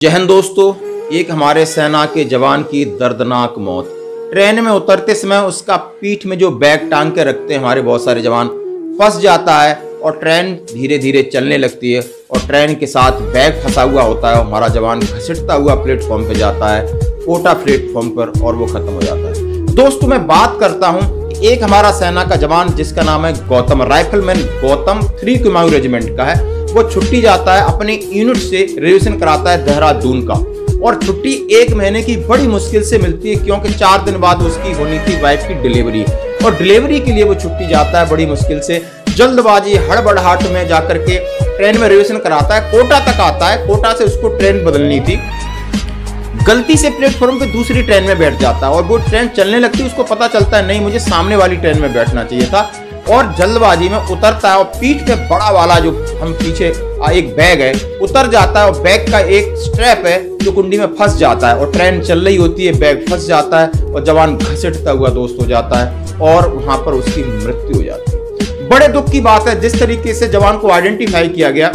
जय हिंद दोस्तों। एक हमारे सेना के जवान की दर्दनाक मौत। ट्रेन में उतरते समय उसका पीठ में जो बैग टांग के रखते हैं हमारे बहुत सारे जवान, फंस जाता है और ट्रेन धीरे धीरे चलने लगती है और ट्रेन के साथ बैग फंसा हुआ होता है। हमारा जवान घसीटता हुआ प्लेटफॉर्म पे जाता है, कोटा प्लेटफॉर्म पर, और वो खत्म हो जाता है। दोस्तों मैं बात करता हूँ एक हमारा सेना का जवान जिसका नाम है गौतम, राइफलमैन गौतम 3 कुमाऊं रेजिमेंट का है। वो छुट्टी जाता है अपने यूनिट से, रिजर्वेशन कराता है देहरादून का, और छुट्टी 1 महीने की बड़ी मुश्किल से मिलती है क्योंकि 4 दिन बाद उसकी होनी थी वाइफ की डिलीवरी, और डिलीवरी के लिए वो छुट्टी जाता है बड़ी मुश्किल से। जल्दबाजी हड़बड़ाहट में जाकर के ट्रेन में रिजर्वेशन कराता है, कोटा तक आता है। कोटा से उसको ट्रेन बदलनी थी, गलती से प्लेटफॉर्म पे दूसरी ट्रेन में बैठ जाता है और वो ट्रेन चलने लगती है। उसको पता चलता है नहीं, मुझे सामने वाली ट्रेन में बैठना चाहिए था, और जल्दबाजी में उतरता है और पीठ पे बड़ा वाला जो हम पीछे एक बैग है उतर जाता है, और बैग का एक स्ट्रैप है जो कुंडी में फंस जाता है, और ट्रेन चल रही होती है, बैग फंस जाता है और जवान घसीटता हुआ दोस्त हो जाता है और वहां पर उसकी मृत्यु हो जाती है। बड़े दुख की बात है, जिस तरीके से जवान को आइडेंटिफाई किया गया,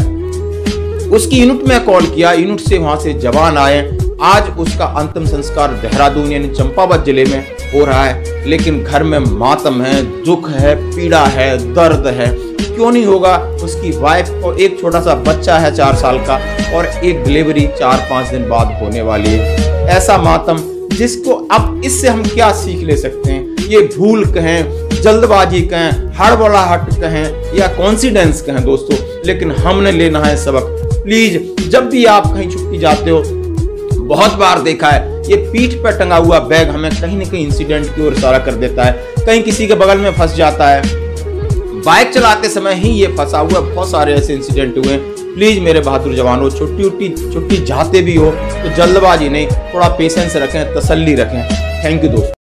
उसकी यूनिट में कॉल किया, यूनिट से वहां से जवान आए। आज उसका अंतिम संस्कार देहरादून यानी चंपावत जिले में हो रहा है, लेकिन घर में मातम है, दुख है, पीड़ा है, दर्द है। क्यों नहीं होगा? उसकी वाइफ और एक छोटा सा बच्चा है 4 साल का, और एक डिलीवरी 4-5 दिन बाद होने वाली है। ऐसा मातम जिसको अब इससे हम क्या सीख ले सकते हैं? ये भूल कहें, जल्दबाजी कहें, हड़बड़ाहट कहें या कॉन्फिडेंस कहें दोस्तों, लेकिन हमने लेना है सबक। प्लीज जब भी आप कहीं छुट्टी जाते हो, बहुत बार देखा है ये पीठ पर टंगा हुआ बैग हमें कहीं न कहीं इंसिडेंट की ओर इशारा कर देता है। कहीं किसी के बगल में फंस जाता है, बाइक चलाते समय ही ये फंसा हुआ। बहुत सारे ऐसे इंसिडेंट हुए। प्लीज मेरे बहादुर जवानों, छुट्टी जाते भी हो तो जल्दबाजी नहीं, थोड़ा पेशेंस रखें, तसल्ली रखें। थैंक यू दोस्तों।